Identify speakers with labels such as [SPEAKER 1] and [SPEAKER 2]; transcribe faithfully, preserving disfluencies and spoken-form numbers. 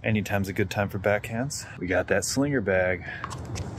[SPEAKER 1] Anytime's a good time for backhands. We got that slinger bag.